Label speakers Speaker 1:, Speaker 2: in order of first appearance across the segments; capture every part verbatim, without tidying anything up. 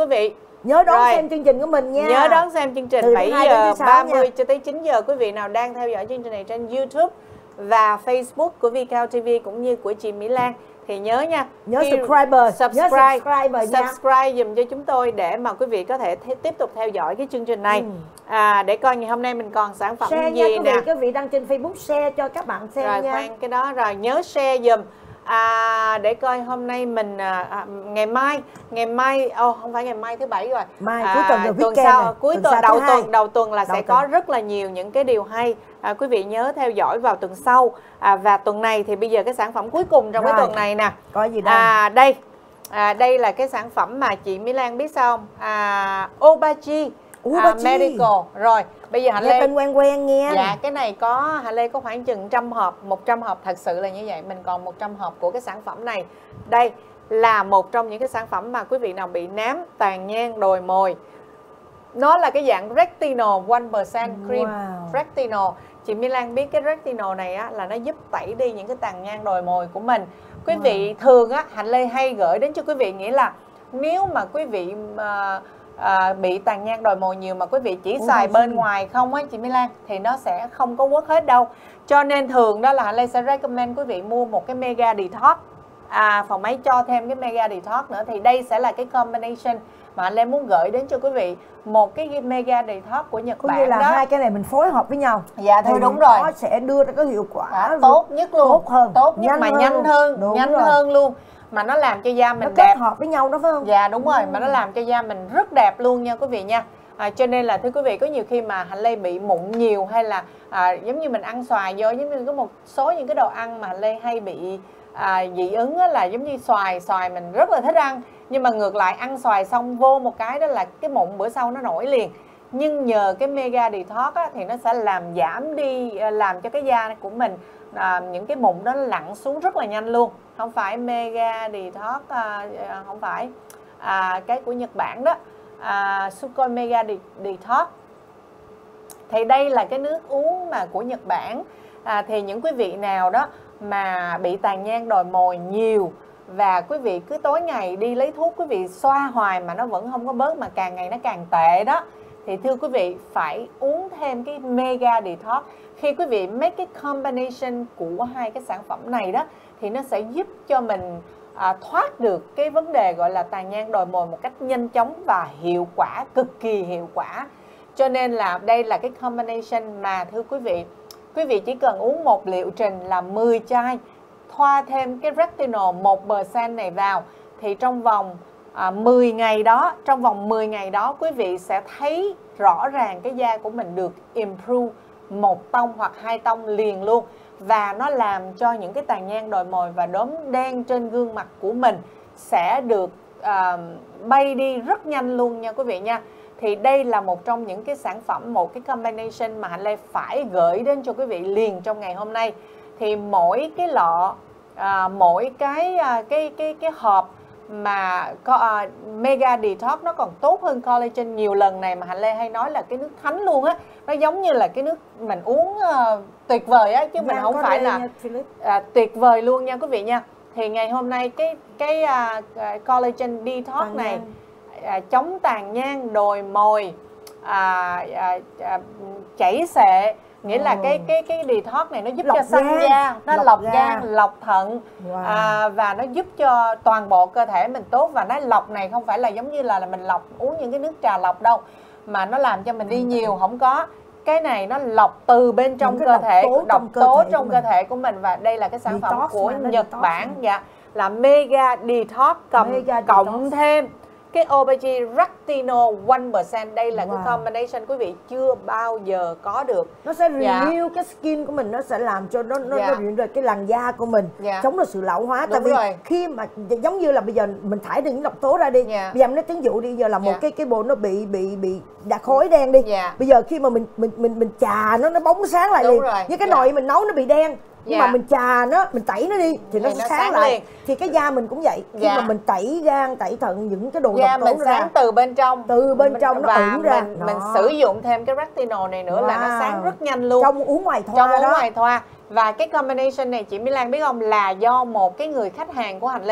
Speaker 1: quý vị.
Speaker 2: Nhớ đón
Speaker 1: Rồi.
Speaker 2: xem chương trình của mình nha.
Speaker 1: Nhớ đón xem chương trình
Speaker 2: Từ
Speaker 1: bảy
Speaker 2: hai
Speaker 1: giờ
Speaker 2: đến sáu
Speaker 1: ba mươi
Speaker 2: nha.
Speaker 1: cho tới chín giờ. Quý vị nào đang theo dõi chương trình này trên YouTube và Facebook của Vietcao ti vi cũng như của chị Mỹ Lan thì nhớ nha.
Speaker 2: Nhớ
Speaker 1: Khi
Speaker 2: subscriber,
Speaker 1: subscribe,
Speaker 2: nhớ subscriber nha.
Speaker 1: subscribe dùm cho chúng tôi để mà quý vị có thể tiếp tục theo dõi cái chương trình này.
Speaker 2: Ừ.
Speaker 1: À, để coi ngày hôm nay mình còn sản phẩm
Speaker 2: Share
Speaker 1: gì
Speaker 2: nha quý vị,
Speaker 1: nè.
Speaker 2: quý vị đăng trên Facebook share cho các bạn xem
Speaker 1: Rồi
Speaker 2: nha.
Speaker 1: khoan cái đó rồi nhớ share dùm. À, để coi hôm nay mình à, à, ngày mai ngày mai oh, không phải ngày mai thứ bảy rồi,
Speaker 2: Mai
Speaker 1: à,
Speaker 2: cuối tuần rồi,
Speaker 1: tuần
Speaker 2: weekend
Speaker 1: sau
Speaker 2: này.
Speaker 1: cuối
Speaker 2: Tuần
Speaker 1: tuần
Speaker 2: sau
Speaker 1: đầu
Speaker 2: thứ hai.
Speaker 1: tuần đầu tuần là
Speaker 2: Đầu
Speaker 1: sẽ
Speaker 2: tuần.
Speaker 1: có rất là nhiều những cái điều hay. À, quý vị nhớ theo dõi vào tuần sau. À, và tuần này thì bây giờ cái sản phẩm cuối cùng trong
Speaker 2: Rồi.
Speaker 1: cái tuần này nè.
Speaker 2: Có gì đâu.
Speaker 1: À, đây à, đây là cái sản phẩm mà chị Mỹ Lan biết sao không? À, Obagi, à, Medical. Rồi bây giờ Hạnh
Speaker 2: Nghe
Speaker 1: Lê
Speaker 2: tên quen quen nghe.
Speaker 1: Dạ cái này có Hạnh Lê có khoảng chừng trăm hộp, một trăm hộp, thật sự là như vậy. Mình còn một trăm hộp của cái sản phẩm này. Đây là một trong những cái sản phẩm mà quý vị nào bị nám, tàn nhang, đồi mồi. Nó là cái dạng retinol one percent cream.
Speaker 2: Wow.
Speaker 1: Retinol. Chị Mỹ Lan biết cái retinol này á, là nó giúp tẩy đi những cái tàn nhang đồi mồi của mình. Quý
Speaker 2: Wow.
Speaker 1: vị thường á, Hạnh Lê hay gửi đến cho quý vị nghĩa là nếu mà quý vị mà À, bị tàn nhang đồi mồi nhiều mà quý vị chỉ
Speaker 2: Ủa,
Speaker 1: xài bên
Speaker 2: gì?
Speaker 1: ngoài không á chị Mỹ Lan thì nó sẽ không có work hết đâu. Cho nên thường đó là Hạnh Lê sẽ recommend quý vị mua một cái Mega Detox. À, phòng máy cho thêm cái Mega Detox nữa thì đây sẽ là cái combination mà Hạnh Lê muốn gửi đến cho quý vị. Một cái Mega Detox của Nhật
Speaker 2: Cũng
Speaker 1: Bản
Speaker 2: như là
Speaker 1: đó.
Speaker 2: hai cái này mình phối hợp với nhau.
Speaker 1: Dạ thưa
Speaker 2: thì
Speaker 1: đúng rồi.
Speaker 2: Nó sẽ đưa ra cái hiệu quả
Speaker 1: Đã, tốt nhất luôn.
Speaker 2: tốt hơn,
Speaker 1: Tốt nhất
Speaker 2: nhanh
Speaker 1: mà
Speaker 2: hơn.
Speaker 1: nhanh hơn,
Speaker 2: Đúng
Speaker 1: nhanh
Speaker 2: rồi.
Speaker 1: hơn luôn. Mà nó làm cho da
Speaker 2: Nó
Speaker 1: mình
Speaker 2: kết
Speaker 1: đẹp.
Speaker 2: hợp với nhau đó phải không?
Speaker 1: Dạ đúng rồi,
Speaker 2: Ừ.
Speaker 1: mà nó làm cho da mình rất đẹp luôn nha quý vị nha. À, cho nên là thưa quý vị, có nhiều khi mà Hạnh Lê bị mụn nhiều hay là à, giống như mình ăn xoài vô, giống như có một số những cái đồ ăn mà Hạnh Lê hay bị à, dị ứng á, là giống như xoài, xoài mình rất là thích ăn. Nhưng mà ngược lại ăn xoài xong vô một cái đó là cái mụn bữa sau nó nổi liền. Nhưng nhờ cái Mega Detox á, thì nó sẽ làm giảm đi, làm cho cái da của mình à, những cái mụn đó lặn xuống rất là nhanh luôn. Không phải Mega Detox, à, không phải à, cái của Nhật Bản đó, à, Sukkoi Mega Detox. Thì đây là cái nước uống mà của Nhật Bản. À, thì những quý vị nào đó mà bị tàn nhang đồi mồi nhiều và quý vị cứ tối ngày đi lấy thuốc quý vị xoa hoài mà nó vẫn không có bớt mà càng ngày nó càng tệ đó, thì thưa quý vị phải uống thêm cái Mega Detox. Khi quý vị make cái combination của hai cái sản phẩm này đó thì nó sẽ giúp cho mình à, thoát được cái vấn đề gọi là tàn nhang đồi mồi một cách nhanh chóng và hiệu quả, cực kỳ hiệu quả. Cho nên là đây là cái combination mà thưa quý vị, quý vị chỉ cần uống một liệu trình là mười chai, thoa thêm cái retinol một percent này vào thì trong vòng à, mười ngày đó, trong vòng mười ngày đó quý vị sẽ thấy rõ ràng cái da của mình được improve một tông hoặc hai tông liền luôn. Và nó làm cho những cái tàn nhang đồi mồi và đốm đen trên gương mặt của mình sẽ được à, bay đi rất nhanh luôn nha quý vị nha. Thì đây là một trong những cái sản phẩm, một cái combination mà Hạnh Lê phải gửi đến cho quý vị liền trong ngày hôm nay. Thì mỗi cái lọ, à, mỗi cái, à, cái cái cái hộp mà có, à, Mega Detox nó còn tốt hơn collagen nhiều lần này, mà Hạnh Lê hay nói là cái nước thánh luôn á. Nó giống như là cái nước mình uống uh, tuyệt vời á, chứ mình không phải là à, tuyệt vời luôn nha quý vị nha. Thì ngày hôm nay cái cái uh, collagen detox
Speaker 2: Tàn
Speaker 1: này
Speaker 2: nhang.
Speaker 1: À, chống tàn nhang, đồi mồi, à, à, à, chảy xệ, nghĩa là cái cái cái detox này nó giúp
Speaker 2: Lọc
Speaker 1: cho xanh
Speaker 2: gan.
Speaker 1: da, nó
Speaker 2: Lọc
Speaker 1: lọc
Speaker 2: gan.
Speaker 1: gan, lọc thận.
Speaker 2: Wow.
Speaker 1: À, và nó giúp cho toàn bộ cơ thể mình tốt. Và nó lọc này không phải là giống như là, là mình lọc uống những cái nước trà lọc đâu, mà nó làm cho mình đi nhiều, không có. Cái này nó lọc từ bên trong cơ thể, độc tố trong cơ thể của mình. Và đây là cái sản phẩm của Nhật Bản, dạ, là Mega Detox cầm cộng thêm cái Obagi Retinol one percent. Đây là wow. cái combination quý vị chưa bao giờ có được.
Speaker 2: Nó sẽ renew dạ. cái skin của mình, nó sẽ làm cho nó nó, dạ. nó rồi cái làn da của mình dạ. chống được sự lão hóa. Tại vì rồi. khi mà giống như là bây giờ mình thải được những độc tố ra đi, dạ. bây giờ nó tiếng dụ đi, giờ là một dạ. cái cái bộ nó bị bị bị đặc khối đen đi. Dạ. Bây giờ khi mà mình mình mình mình chà nó nó bóng sáng lại. Đúng liền. Rồi. Như cái dạ. nồi mình nấu nó bị đen. Nhưng dạ. mà mình chà nó, mình tẩy nó đi thì, thì nó, nó sáng, sáng lại liền. Thì cái da mình cũng vậy. Khi dạ. mà mình tẩy gan, tẩy thận, những cái đồ
Speaker 1: da
Speaker 2: độc tố
Speaker 1: mình sáng
Speaker 2: ra
Speaker 1: từ bên trong.
Speaker 2: Từ bên mình, trong nó ẩn ra.
Speaker 1: Mình, mình sử dụng thêm cái retinol này nữa wow. là nó sáng rất nhanh luôn.
Speaker 2: Trong uống ngoài thoa
Speaker 1: Trong
Speaker 2: đó.
Speaker 1: uống ngoài thoa. Và cái combination này chị Mỹ Lan biết không, là do một cái người khách hàng của Hạnh Lê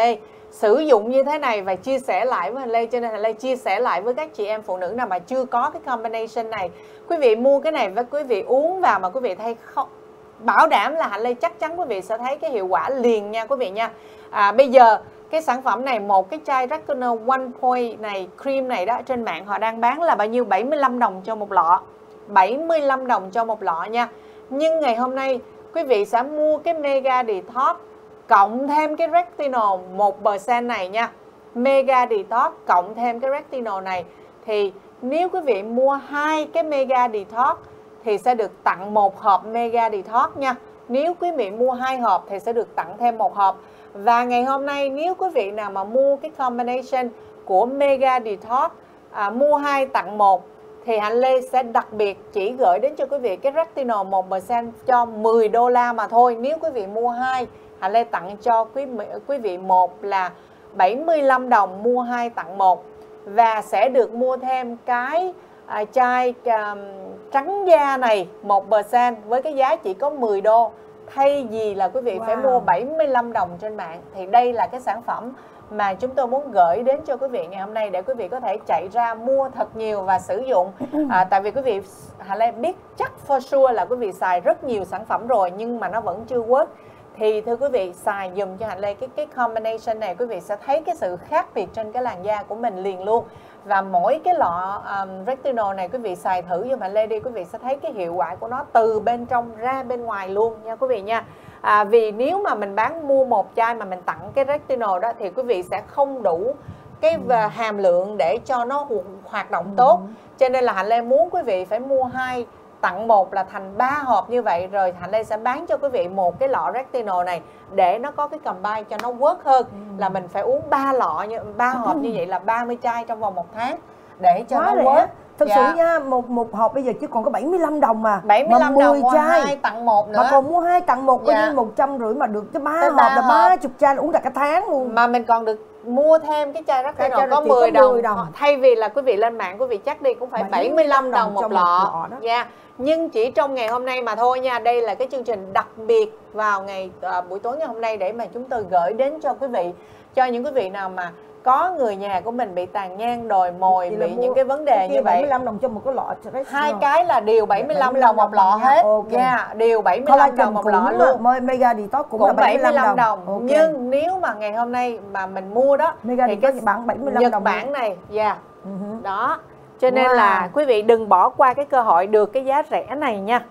Speaker 1: sử dụng như thế này và chia sẻ lại với Hạnh Lê, cho nên Hạnh Lê chia sẻ lại với các chị em phụ nữ nào mà chưa có cái combination này. Quý vị mua cái này và quý vị uống vào mà quý vị thấy không, bảo đảm là Hạnh Lê chắc chắn quý vị sẽ thấy cái hiệu quả liền nha quý vị nha. À, bây giờ cái sản phẩm này, một cái chai Rectinol One Point này, cream này đó, trên mạng họ đang bán là bao nhiêu? bảy mươi lăm đồng cho một lọ. bảy mươi lăm đồng cho một lọ nha. Nhưng ngày hôm nay quý vị sẽ mua cái Mega Detox cộng thêm cái Retinol một phần trăm này nha. Mega Detox cộng thêm cái Retinol này, thì nếu quý vị mua hai cái Mega Detox thì sẽ được tặng một hộp Mega Detox nha. Nếu quý vị mua hai hộp thì sẽ được tặng thêm một hộp. Và ngày hôm nay nếu quý vị nào mà mua cái combination của Mega Detox, à, mua hai tặng một, thì Hạnh Lê sẽ đặc biệt chỉ gửi đến cho quý vị cái Retinol một phần trăm cho mười đô la mà thôi. Nếu quý vị mua hai, Hạnh Lê tặng cho quý, quý vị một là bảy mươi lăm đồng, mua hai tặng một. Và sẽ được mua thêm cái à, chai à, trắng da này một phần trăm với cái giá chỉ có mười đô. Thay vì là quý vị wow. phải mua bảy mươi lăm đồng trên mạng. Thì đây là cái sản phẩm mà chúng tôi muốn gửi đến cho quý vị ngày hôm nay, để quý vị có thể chạy ra mua thật nhiều và sử dụng. à, Tại vì quý vị, Hạnh Lê biết chắc for sure là quý vị xài rất nhiều sản phẩm rồi nhưng mà nó vẫn chưa work. Thì thưa quý vị, xài dùm cho Hạnh Lê cái, cái combination này, quý vị sẽ thấy cái sự khác biệt trên cái làn da của mình liền luôn. Và mỗi cái lọ um, Retinol này quý vị xài thử giùm Hạnh Lê đi, quý vị sẽ thấy cái hiệu quả của nó từ bên trong ra bên ngoài luôn nha quý vị nha. à, Vì nếu mà mình bán mua một chai mà mình tặng cái Retinol đó thì quý vị sẽ không đủ cái hàm lượng để cho nó hoạt động tốt. Cho nên là Hạnh Lê muốn quý vị phải mua hai tặng một là thành ba hộp như vậy. Rồi Hạnh Lê sẽ bán cho quý vị một cái lọ Retinol này để nó có cái combine cho nó work hơn. ừ. Là mình phải uống ba lọ như ba hộp như vậy là ba mươi chai trong vòng một tháng để cho quá nó work.
Speaker 2: Thực dạ. sự nha, một một hộp bây giờ chỉ còn có bảy mươi lăm đồng mà.
Speaker 1: bảy mươi lăm đồng mua hai tặng một nữa.
Speaker 2: Mà còn mua hai tặng một coi như một trăm rưỡi mà được cái ba hộp là ba chục chai uống cả cả tháng luôn.
Speaker 1: Mà mình còn được mua thêm cái chai Retinol có mười đồng. đồng. Thay vì là quý vị lên mạng quý vị chắc đi cũng phải bảy mươi lăm đồng một lọ. Dạ. Yeah. Nhưng chỉ trong ngày hôm nay mà thôi nha. Đây là cái chương trình đặc biệt vào ngày uh, buổi tối ngày hôm nay để mà chúng tôi gửi đến cho quý vị, cho những quý vị nào mà có người nhà của mình bị tàn nhang, đồi mồi, bị những cái vấn đề cái như vậy.
Speaker 2: bảy mươi lăm đồng cho một cái lọ.
Speaker 1: Hai cái là đều bảy mươi lăm đồng một lọ hết.
Speaker 2: Okay.
Speaker 1: Yeah, đều bảy mươi lăm đồng một lọ luôn.
Speaker 2: Mega Detox cũng, cũng là
Speaker 1: bảy mươi lăm đồng. Okay. Nhưng nếu mà ngày hôm nay mà mình mua đó
Speaker 2: Mega
Speaker 1: thì
Speaker 2: cái
Speaker 1: bản
Speaker 2: bảy mươi lăm
Speaker 1: Nhật
Speaker 2: đồng
Speaker 1: Bản này, dạ. Yeah.
Speaker 2: Uh-huh.
Speaker 1: Đó. Cho nên wow. là quý vị đừng bỏ qua cái cơ hội được cái giá rẻ này nha.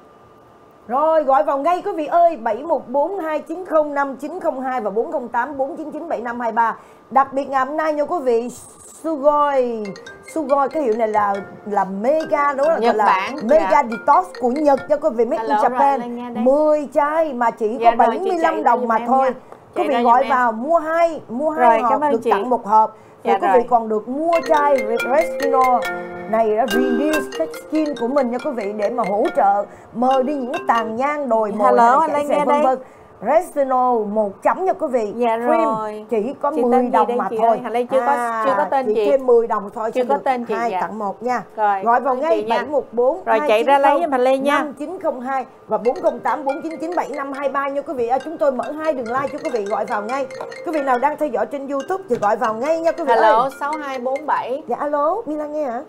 Speaker 2: Rồi gọi vào ngay quý vị ơi, bảy một bốn hai chín không năm chín không hai và bốn không tám bốn chín chín bảy năm hai ba. Đặc biệt ngày hôm nay nha quý vị, Sugoi Sugoi cái hiệu này là là mega, đúng không?
Speaker 1: Nhật
Speaker 2: là
Speaker 1: Bản,
Speaker 2: Mega
Speaker 1: dạ.
Speaker 2: Detox của Nhật cho quý vị, made in Japan. mười chai mà chỉ có dạ bảy mươi lăm đồng mà thôi. Quý vị gọi vào mua hai mua hai hộp được chị. Tặng một hộp. Rồi dạ quý vị còn được mua chai Retinol này đã reduce cái skin của mình nha quý vị, để mà hỗ trợ mờ đi những cái tàn nhang, đồi mồi, chảy xệ vân vân. Retinol một chấm nha quý vị.
Speaker 1: Dạ
Speaker 2: Cream
Speaker 1: rồi.
Speaker 2: Chỉ có chị mười đồng mà thôi.
Speaker 1: Hạnh Lê chưa à, có chưa có tên chị.
Speaker 2: Chỉ thêm mười đồng thôi.
Speaker 1: Chưa có tên chị.
Speaker 2: Hai
Speaker 1: dạ.
Speaker 2: tặng một nha.
Speaker 1: Rồi,
Speaker 2: gọi vào ngay bảy một bốn
Speaker 1: rồi chạy ra lấy giùm Hạnh Lê nha.
Speaker 2: năm chín không hai và bốn không tám bốn chín chín bảy năm hai ba nha quý vị. À, chúng tôi mở hai đường like cho quý vị, gọi vào ngay. Quý vị nào đang theo dõi trên YouTube thì gọi vào ngay nha quý vị.
Speaker 1: Hello
Speaker 2: ơi.
Speaker 1: sáu hai bốn bảy.
Speaker 2: Dạ alo, Mila nghe hả?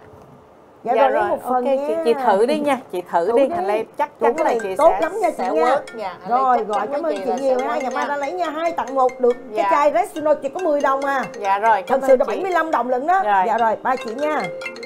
Speaker 1: Dạ, dạ rồi, lấy một phần okay, nha. Chị, chị thử đi nha, chị thử, thử đi, Hạnh Lê chắc chắn là chị
Speaker 2: tốt
Speaker 1: sẽ,
Speaker 2: lắm nha chị nha.
Speaker 1: nha.
Speaker 2: Rồi gọi cảm ơn chị nhiều nha, ngày mai ta lấy nha, hai tặng một được dạ. Cái chai Retinol chỉ có mười đồng à.
Speaker 1: Dạ rồi,
Speaker 2: thật sự là bảy mươi lăm đồng lận đó. Rồi. Dạ rồi, ba chị nha.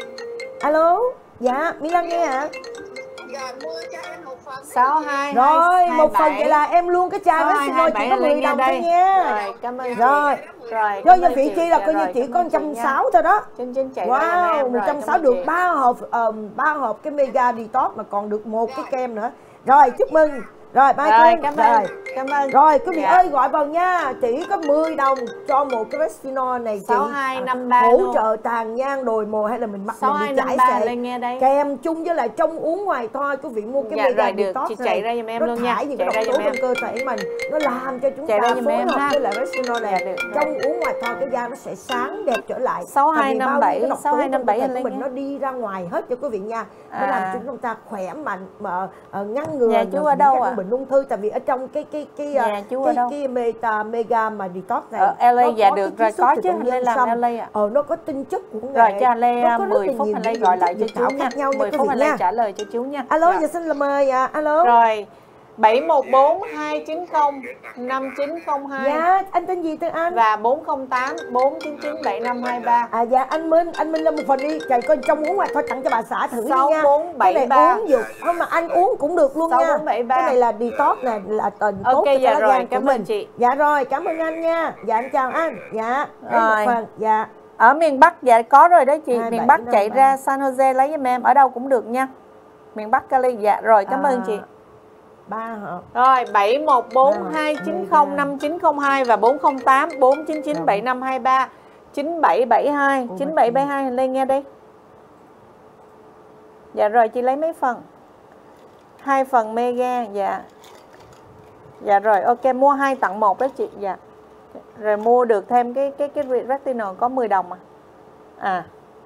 Speaker 2: Alo, dạ Mila nghe hả?
Speaker 3: Dạ mua cho em một phần.
Speaker 1: sáu hai
Speaker 2: rồi một phần vậy là em luôn cái chai Retinol chỉ có mười đồng thôi nha.
Speaker 1: Rồi cảm ơn
Speaker 2: rồi.
Speaker 1: Rồi,
Speaker 2: rồi cho vị chi là coi như chỉ có một trăm sáu mươi thôi đó.
Speaker 1: Chính chính chạy
Speaker 2: wow, một trăm sáu mươi được ba hộp ba um, hộp cái Mega Detox mà còn được một cái kem nữa. Rồi chúc mừng. Rồi ba
Speaker 1: rồi, cảm ơn. Rồi. Cảm ơn.
Speaker 2: Rồi quý vị dạ. ơi gọi vào nha, chỉ có mười đồng cho một cái Retinol này chị.
Speaker 1: sáu hai năm ba
Speaker 2: hỗ
Speaker 1: luôn.
Speaker 2: trợ tàn nhang đồi mồi hay là mình mặt mình bị chảy xệ. Kèm chung với lại trong uống ngoài thôi, quý vị mua cái
Speaker 1: dạ,
Speaker 2: Mega
Speaker 1: rồi,
Speaker 2: Detox
Speaker 1: chị
Speaker 2: này.
Speaker 1: chạy ra giùm em
Speaker 2: nó
Speaker 1: luôn nha.
Speaker 2: thải những cái độc tố trong cơ thể mình, nó làm cho chúng
Speaker 1: chạy
Speaker 2: ta phối
Speaker 1: em
Speaker 2: hợp
Speaker 1: ha.
Speaker 2: với lại Retinol này. Dạ, trong uống ngoài thôi cái da nó sẽ sáng đẹp trở lại.
Speaker 1: sáu hai năm bảy
Speaker 2: sáu hai năm bảy của mình nó đi ra ngoài hết cho quý vị nha. Nó à. làm cho chúng ta khỏe mạnh mà uh, ngăn ngừa
Speaker 1: nhà chú ở đâu
Speaker 2: những
Speaker 1: à?
Speaker 2: bệnh ung thư, tại vì ở trong cái cái cái cái
Speaker 1: nhà chú
Speaker 2: cái,
Speaker 1: ở đâu?
Speaker 2: cái meta mega mà detox này.
Speaker 1: Ở lờ a dạ được rồi, có chứ, Lê làm lờ a ạ.
Speaker 2: Ờ nó có tinh chất của nghệ.
Speaker 1: Rồi cho Lê mười phút Lê gọi lại cho chú nha. mười phút Lê trả lời cho chú nha.
Speaker 2: Alo, dạ xin là mời ạ. Alo.
Speaker 1: Rồi. bảy một bốn hai chín không năm chín không hai.
Speaker 2: Dạ, anh tên gì tên anh?
Speaker 1: Và bốn không tám bốn chín chín bảy năm hai ba.
Speaker 2: À dạ, anh Minh, anh Minh lên một phần đi. Trời coi trong uống ngoài thôi tặng cho bà xã thử đi nha.
Speaker 1: sáu bốn bảy ba.
Speaker 2: Cái này uống được, không mà anh uống cũng được luôn
Speaker 1: sáu
Speaker 2: nha.
Speaker 1: bốn bảy ba.
Speaker 2: Cái này là detox nè, là tốt
Speaker 1: okay,
Speaker 2: cho
Speaker 1: dạ
Speaker 2: lá
Speaker 1: rồi,
Speaker 2: gan của
Speaker 1: cảm
Speaker 2: mình.
Speaker 1: ơn chị.
Speaker 2: Dạ rồi, cảm ơn anh nha. Dạ anh chào anh. Dạ.
Speaker 1: Rồi.
Speaker 2: Một phần. Dạ.
Speaker 1: Ở miền Bắc dạ có rồi đó chị.
Speaker 2: hai,
Speaker 1: miền
Speaker 2: bảy,
Speaker 1: Bắc
Speaker 2: năm,
Speaker 1: chạy
Speaker 2: ba.
Speaker 1: ra San Jose lấy giùm em, ở đâu cũng được nha. Miền Bắc Cali dạ rồi, cảm
Speaker 2: à,
Speaker 1: ơn chị.
Speaker 2: Ba hả?
Speaker 1: Rồi bảy một bốn hai chín không năm chín không hai và bốn không tám bốn chín chín bảy năm hai ba. chín bảy bảy hai chín bảy bảy hai lên nghe đi. Dạ rồi chị lấy mấy phần? Hai phần mega. Dạ. Dạ rồi ok, mua hai tặng một đó chị. Dạ. Rồi mua được thêm cái cái cái retinol có mười đồng à. À.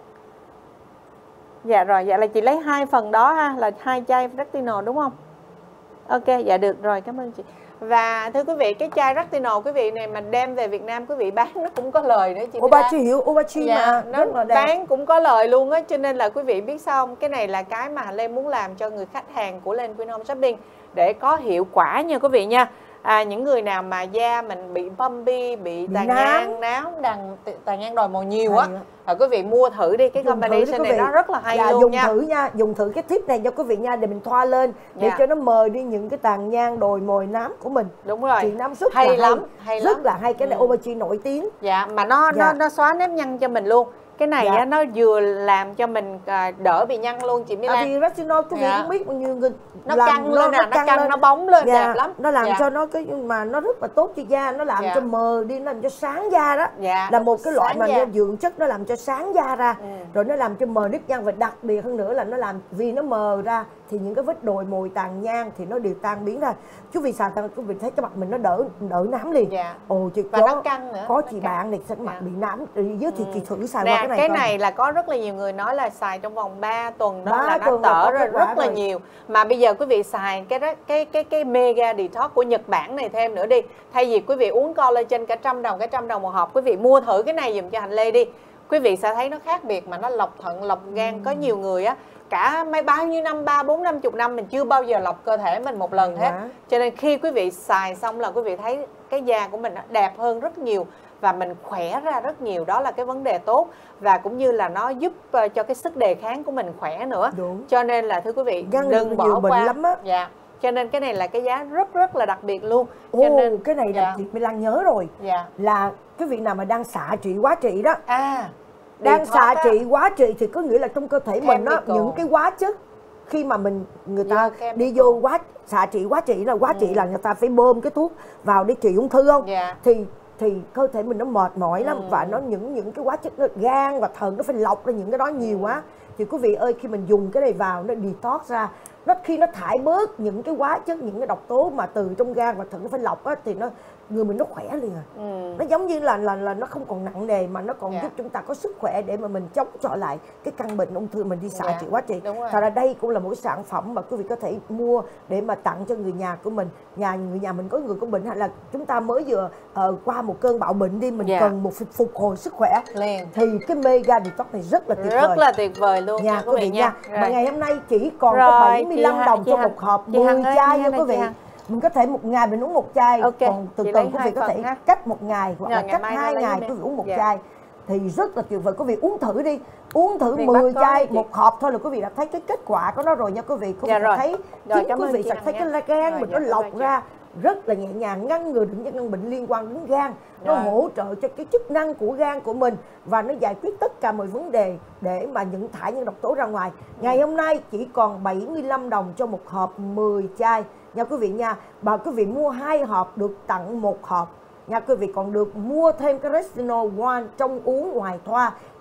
Speaker 1: Dạ rồi, dạ là chị lấy hai phần đó ha, là hai chai retinol đúng không? Ok, dạ được rồi, cảm ơn chị. Và thưa quý vị, cái chai retinol quý vị này mà đem về Việt Nam quý vị bán nó cũng có lời nữa chị.
Speaker 2: Obachi hiểu Obachi
Speaker 1: dạ,
Speaker 2: mà
Speaker 1: nó bán cũng có lời luôn á, cho nên là quý vị biết sao không? Cái này là cái mà Lê muốn làm cho người khách hàng của Lên Queen Home Shopping để có hiệu quả nha quý vị nha. À, những người nào mà da mình bị bumpy, bị tàn nhang, nám, đằng tàn nhang đồi màu nhiều á, à, quý vị mua thử đi, cái combination này nó rất là hay
Speaker 2: dạ,
Speaker 1: luôn
Speaker 2: dùng
Speaker 1: nha.
Speaker 2: Dùng thử nha, dùng thử cái tip này cho quý vị nha, để mình thoa lên để dạ. cho nó mờ đi những cái tàn nhang đồi mồi nám của mình.
Speaker 1: Đúng rồi.
Speaker 2: Chị Nam rất
Speaker 1: hay
Speaker 2: là
Speaker 1: lắm,
Speaker 2: hay,
Speaker 1: hay
Speaker 2: rất
Speaker 1: lắm.
Speaker 2: là hay cái này ừ. Obachi nổi tiếng.
Speaker 1: Dạ, mà nó dạ. nó nó xóa nếp nhăn cho mình luôn. Cái này dạ. á, nó vừa làm cho mình đỡ bị nhăn luôn chị Mỹ Lan.
Speaker 2: À, vì retinol quý vị dạ. cũng biết bao nhiêu người
Speaker 1: nó căng lên nè, nó căng, căng nó bóng lên dạ. đẹp lắm.
Speaker 2: Nó làm
Speaker 1: dạ.
Speaker 2: cho nó cái mà nó rất là tốt cho da, nó làm
Speaker 1: dạ.
Speaker 2: cho mờ đi, nó làm cho sáng da đó.
Speaker 1: Dạ.
Speaker 2: Là một cái loại mà
Speaker 1: da.
Speaker 2: dưỡng chất nó làm cho sáng da ra.
Speaker 1: Ừ.
Speaker 2: Rồi nó làm cho mờ nếp nhăn, và đặc biệt hơn nữa là nó làm vì nó mờ ra thì những cái vết đồi mồi tàn nhang thì nó đều tan biến ra. Chú vì xài tăng quý vị thấy cái mặt mình nó đỡ đỡ nám liền.
Speaker 1: Dạ.
Speaker 2: Ồ chị
Speaker 1: và
Speaker 2: có,
Speaker 1: nó căng nữa.
Speaker 2: Có
Speaker 1: nó
Speaker 2: chị
Speaker 1: căng.
Speaker 2: bạn này sẽ mặt dạ. bị nám, giới thiệu ừ. thử xài
Speaker 1: nè,
Speaker 2: qua cái này.
Speaker 1: Cái
Speaker 2: coi.
Speaker 1: này là có rất là nhiều người nói là xài trong vòng ba tuần đó
Speaker 2: ba
Speaker 1: là nó tở ra rất là
Speaker 2: rồi.
Speaker 1: nhiều. Mà bây giờ quý vị xài cái cái cái cái mega detox của Nhật Bản này thêm nữa đi. Thay vì quý vị uống collagen cả trăm đồng, cả trăm đồng một hộp, quý vị mua thử cái này dùm cho Hành Lê đi. Quý vị sẽ thấy nó khác biệt mà nó lọc thận, lọc gan. Ừ. Có nhiều người á cả mấy bao nhiêu năm, ba bốn năm chục năm mình chưa bao giờ lọc cơ thể mình một lần hết. Wow. Cho nên khi quý vị xài xong là quý vị thấy cái da của mình đẹp hơn rất nhiều và mình khỏe ra rất nhiều, đó là cái vấn đề tốt. Và cũng như là nó giúp cho cái sức đề kháng của mình khỏe nữa.
Speaker 2: Đúng.
Speaker 1: Cho nên là thưa quý vị,
Speaker 2: Găng
Speaker 1: đừng bỏ
Speaker 2: bệnh
Speaker 1: qua
Speaker 2: lắm á.
Speaker 1: dạ. Cho nên cái này là cái giá rất rất là đặc biệt luôn.
Speaker 2: Ồ,
Speaker 1: cho nên
Speaker 2: cái này là
Speaker 1: dạ.
Speaker 2: chị Mỹ Lan nhớ rồi.
Speaker 1: Dạ.
Speaker 2: Là cái vị nào mà đang xạ trị quá trị đó.
Speaker 1: À,
Speaker 2: đang xạ trị quá trị thì có nghĩa là trong cơ thể
Speaker 1: Chemical.
Speaker 2: mình đó, những cái hóa chất khi mà mình người ta yeah, đi vô quá xạ trị quá trị là quá trị ừ. là người ta phải bơm cái thuốc vào để trị ung thư không?
Speaker 1: Yeah.
Speaker 2: Thì thì cơ thể mình nó mệt mỏi lắm. Ừ. Và nó những những cái hóa chất nó, gan và thận nó phải lọc ra những cái đó nhiều ừ. quá. Thì quý vị ơi, khi mình dùng cái này vào nó detox ra, nó khi nó thải bớt những cái hóa chất, những cái độc tố mà từ trong gan và thận nó phải lọc á, thì nó người mình nó khỏe liền à. Ừ. Nó giống như là là là nó không còn nặng nề mà nó còn yeah. giúp chúng ta có sức khỏe để mà mình chống chọi lại cái căn bệnh ung thư mình đi xạ yeah. trị quá trị. Thật ra đây cũng là một cái sản phẩm mà quý vị có thể mua để mà tặng cho người nhà của mình. Nhà người nhà mình có người có bệnh, hay là chúng ta mới vừa uh, qua một cơn bạo bệnh đi, mình yeah. cần một phục hồi sức khỏe liền. Thì cái mega detox này rất là tuyệt
Speaker 1: rất
Speaker 2: vời.
Speaker 1: Rất là tuyệt vời luôn
Speaker 2: nha,
Speaker 1: nha
Speaker 2: quý vị nha.
Speaker 1: nha.
Speaker 2: Mà ngày hôm nay chỉ còn rồi, có bảy mươi lăm đồng cho một hộp mười chai nha quý vị. Mình có thể một ngày mình uống một chai, okay. còn từ từ quý vị có thể ha. cách một ngày hoặc là cách hai ngày quý vị uống một dạ. chai thì rất là tuyệt vời. Quý vị uống thử đi, uống thử Miền mười chai một hộp thôi là quý vị đã thấy cái kết quả của nó rồi nha quý vị. Quý vị dạ thấy rồi, chính quý vị sẽ thấy cái gan mình nó lọc ra rất là nhẹ nhàng, ngăn ngừa những căn bệnh liên quan đến gan. Nó rồi. hỗ trợ cho cái chức năng của gan của mình và nó giải quyết tất cả mọi vấn đề để mà những thải những độc tố ra ngoài. Ngày hôm nay chỉ còn bảy mươi lăm đồng cho một hộp mười chai nha quý vị nha. Và quý vị mua hai hộp được tặng một hộp nha quý vị, còn được mua thêm cái retinol one trong uống ngoài thoa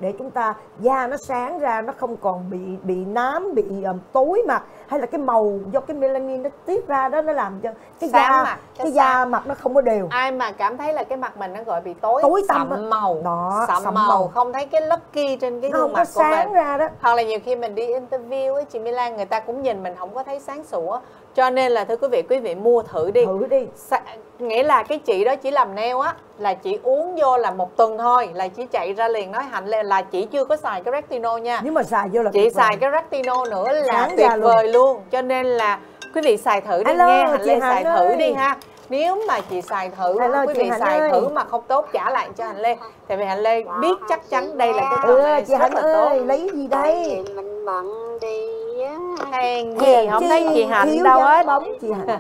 Speaker 2: để chúng ta da nó sáng ra, nó không còn bị bị nám, bị um, tối mặt, hay là cái màu do cái melanin nó tiết ra đó, nó làm cho cái
Speaker 1: sáng
Speaker 2: da
Speaker 1: mặt,
Speaker 2: cái da mặt nó không có đều.
Speaker 1: Ai mà cảm thấy là cái mặt mình nó gọi bị tối,
Speaker 2: tối tăm
Speaker 1: sậm màu
Speaker 2: đó,
Speaker 1: sậm,
Speaker 2: sậm
Speaker 1: màu.
Speaker 2: màu
Speaker 1: không thấy cái lucky trên cái
Speaker 2: nó
Speaker 1: gương mặt
Speaker 2: của
Speaker 1: mình
Speaker 2: sáng ra đó.
Speaker 1: Hoặc là nhiều khi mình đi interview với chị Milan, người ta cũng nhìn mình không có thấy sáng sủa. Cho nên là thưa quý vị, quý vị mua thử đi.
Speaker 2: Thử đi.
Speaker 1: Sa nghĩa là cái chị đó chỉ làm nail á, là chị uống vô là một tuần thôi là chị chạy ra liền nói Hạnh là chị chưa có xài cái retinol nha.
Speaker 2: Nhưng mà xài vô là
Speaker 1: chị xài cái retinol nữa là
Speaker 2: sáng
Speaker 1: tuyệt
Speaker 2: luôn.
Speaker 1: vời luôn. Cho nên là quý vị xài thử đi.
Speaker 2: Hello,
Speaker 1: nghe Hạnh Lê xài
Speaker 2: Hạnh
Speaker 1: thử
Speaker 2: ơi.
Speaker 1: đi ha. Nếu mà chị xài thử,
Speaker 2: Hello,
Speaker 1: quý vị xài
Speaker 2: ơi.
Speaker 1: thử mà không tốt trả lại cho Hạnh Lê. Tại vì Hạnh Lê biết chắc chắn đây là cái
Speaker 2: ừ,
Speaker 1: comment
Speaker 2: chị
Speaker 1: rất
Speaker 2: Hạnh
Speaker 1: là
Speaker 2: ơi,
Speaker 1: tốt.
Speaker 2: lấy gì đây?
Speaker 3: Mình bận đi á.
Speaker 1: Hèn gì không thấy chị Hạnh đâu hết.
Speaker 2: Bóng chị Hạnh.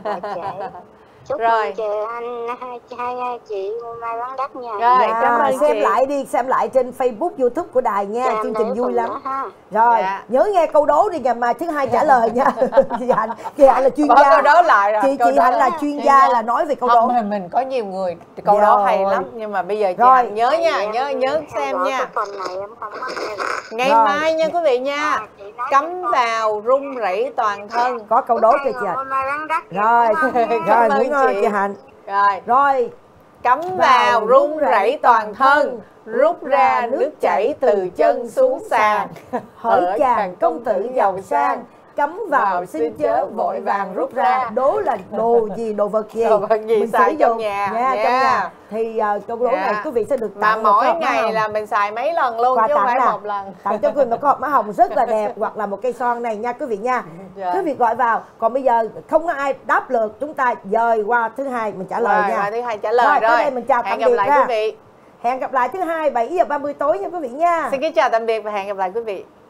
Speaker 3: Chúc
Speaker 1: Rồi.
Speaker 3: mừng chờ anh hai, hai, hai chị Mai Bán Đắt nha.
Speaker 1: Rồi,
Speaker 2: Dạ,
Speaker 1: cảm ơn
Speaker 2: xem
Speaker 1: chị.
Speaker 2: lại đi, xem lại trên Facebook, YouTube của đài nha,
Speaker 3: Dạ,
Speaker 2: chương trình
Speaker 3: để
Speaker 2: vui
Speaker 3: phần
Speaker 2: lắm.
Speaker 3: nữa ha.
Speaker 2: Rồi,
Speaker 1: Dạ.
Speaker 2: nhớ nghe câu đố đi, ngày mai thứ hai trả lời nha. chị Hạnh, chị Hạnh là chuyên
Speaker 1: Bỏ
Speaker 2: gia.
Speaker 1: câu đố lại rồi.
Speaker 2: Chị
Speaker 1: câu
Speaker 2: chị
Speaker 1: đố
Speaker 2: Hạnh là
Speaker 1: lại.
Speaker 2: chuyên gia là nói về câu đố.
Speaker 1: Không, mình, mình có nhiều người câu đố
Speaker 2: Rồi.
Speaker 1: hay lắm, nhưng mà bây giờ chị
Speaker 2: Rồi.
Speaker 1: Hạnh nhớ nha,
Speaker 3: Em
Speaker 1: nhớ nhớ
Speaker 3: theo
Speaker 1: xem
Speaker 3: dõi
Speaker 1: nha.
Speaker 3: cái phần này em không có nghe.
Speaker 1: Ngày
Speaker 2: Rồi.
Speaker 1: mai nha quý vị nha.
Speaker 3: À, chị nói
Speaker 1: Cắm
Speaker 3: cái con-
Speaker 1: vào rung rẩy toàn thân.
Speaker 2: Có câu đố cho chị Hạnh.
Speaker 3: Mai Bán Đắt.
Speaker 2: Rồi,
Speaker 1: Cảm
Speaker 2: rồi
Speaker 1: ơn
Speaker 2: ngủ ngon
Speaker 1: chị.
Speaker 2: chị Hạnh.
Speaker 1: Rồi,
Speaker 2: Rồi,
Speaker 1: cắm vào rung rẩy toàn thân, rút ra nước chảy từ chân xuống sàn.
Speaker 2: hỡi chàng công tử giàu sang, cắm vào xin chớ vội vàng rút ra. Đố là đồ gì, đồ vật gì?
Speaker 1: Đồ vật gì
Speaker 2: Mình
Speaker 1: xài
Speaker 2: sử
Speaker 1: trong
Speaker 2: dụng
Speaker 1: nhà,
Speaker 2: nha,
Speaker 1: nha.
Speaker 2: trong nhà. Thì uh, câu đố
Speaker 1: Dạ.
Speaker 2: này quý vị sẽ được
Speaker 1: Mà
Speaker 2: tặng một
Speaker 1: mỗi
Speaker 2: cái hộp má
Speaker 1: ngày
Speaker 2: hồng.
Speaker 1: là mình xài mấy lần luôn
Speaker 2: Quà
Speaker 1: chứ không
Speaker 2: tặng
Speaker 1: phải
Speaker 2: nè.
Speaker 1: một lần.
Speaker 2: Tặng cho quý vị một cái hộp má hồng rất là đẹp, hoặc là một cây son này nha quý vị nha.
Speaker 1: Dạ.
Speaker 2: Quý vị gọi vào. Còn bây giờ không có ai đáp lượt, chúng ta dời qua thứ hai mình trả lời
Speaker 1: Rồi,
Speaker 2: nha.
Speaker 1: rồi, thứ hai trả lời
Speaker 2: Rồi,
Speaker 1: rồi.
Speaker 2: tới đây mình chào
Speaker 1: Hẹn
Speaker 2: tạm
Speaker 1: gặp
Speaker 2: biệt
Speaker 1: lại
Speaker 2: ha.
Speaker 1: quý vị.
Speaker 2: Hẹn gặp lại thứ hai bảy giờ ba mươi tối nha quý vị nha.
Speaker 1: Xin kính chào tạm biệt và hẹn gặp lại quý vị.